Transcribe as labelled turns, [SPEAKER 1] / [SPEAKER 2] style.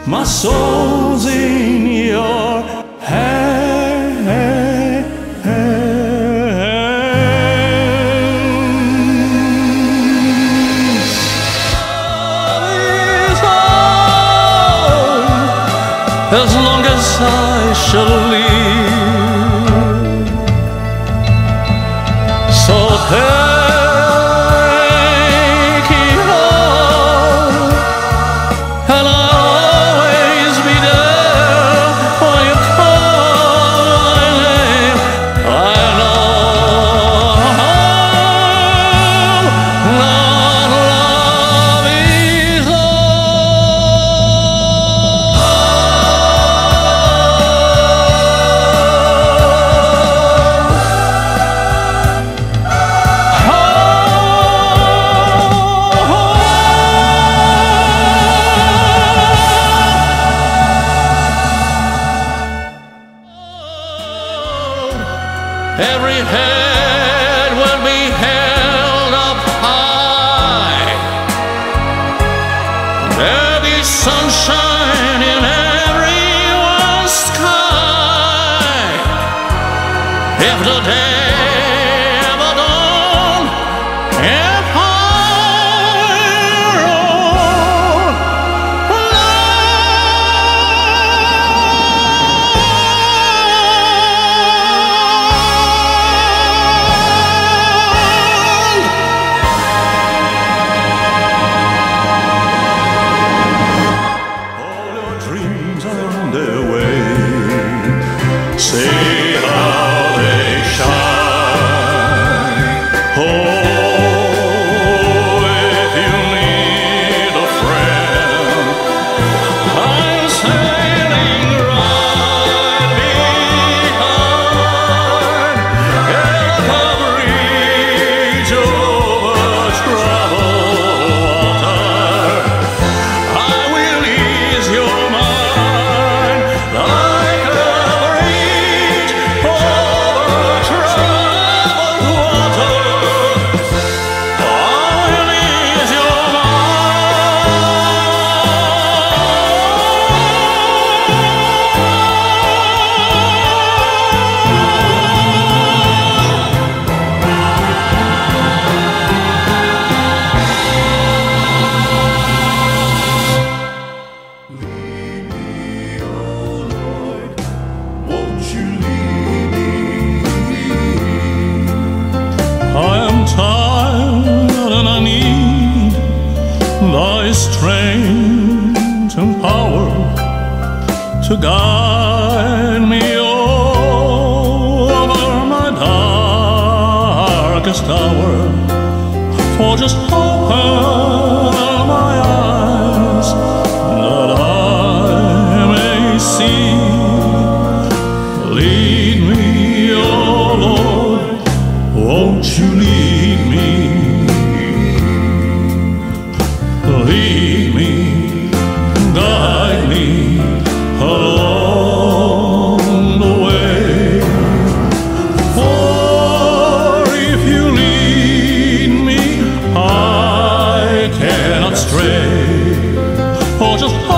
[SPEAKER 1] My soul's in your hands. As long as I shall live, so take it all, and I'll always be there when you call my name. I know not love is every head will be held up high. There'll be sunshine in everyone's sky. If the day ever dawned, if higher on on their way, see how they shine. Oh, if you need a friend, I'm sailing right behind. Get a bridge over troubled water. I will ease your mind like a bridge over troubled water. I will ease your I am tired and I need thy strength and power to guide me over my darkest hour. For just open my eyes that I may see. Lead me, oh Lord, won't you lead me? Lead me, guide me along the way. For if you lead me, I cannot stray. For just